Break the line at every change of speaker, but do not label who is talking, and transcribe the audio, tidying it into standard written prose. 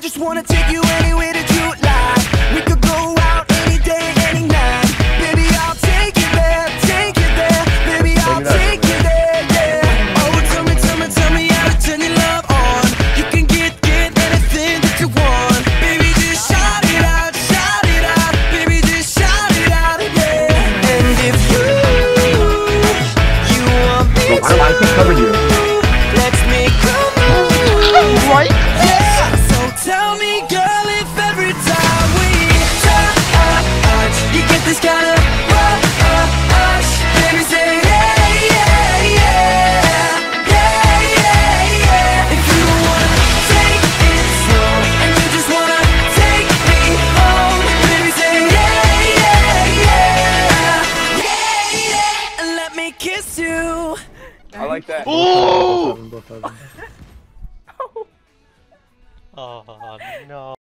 just wanna take you anywhere that you like. We could go out any day, any night. Baby, I'll take you there, take you there. Baby, I'll take you there, yeah. Oh, tell me how to turn your love on. You can get anything that you want. Baby, just shout it out, baby, just shout it out, yeah. And if you want me to,
I can cover you.
let's make a move,
Right?
yeah. So tell me, girl, if every time we touch, you get this kind of rush, baby, say yeah, yeah, yeah, yeah, yeah, yeah. If you wanna take it slow and you just wanna take me home, baby, say yeah, yeah, yeah, yeah, yeah, and let me kiss you.
I like that.
Oh!
Oh no.